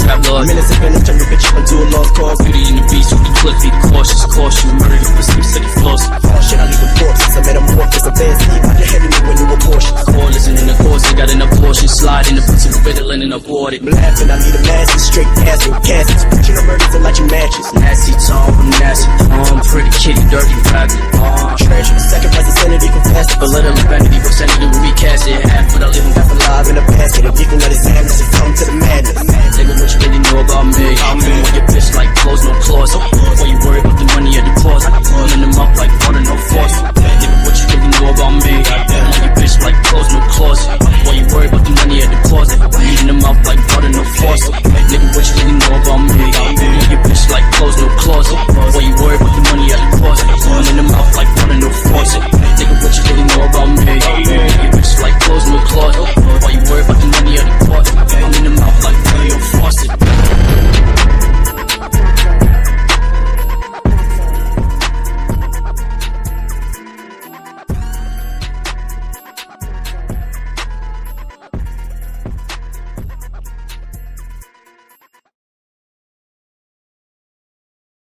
trap lord. Minutes of minutes, turn your bitch up into a lost cause. Beauty in the beast, with the cliff, be cautious, caution. Murder the pussy, city floss. Oh shit, I leave a corpse. It's a metamorphosis, a bad sleep. I can heavy me when you abortion. Core listen in the course, I got an abortion. Slide in the pussy, fiddling and aborted. I'm laughing, I need a mask, straight casket, caskets. Pushing the murders and lighting matches. Nasty, tall, but nasty. Pretty kitty, dirty, ragged. Trash with the sacrifice of sanity from fast. But little vanity, but sanity will be cast in half. But I live in half alive in a basket. If you can let it sadness, it come to the madness.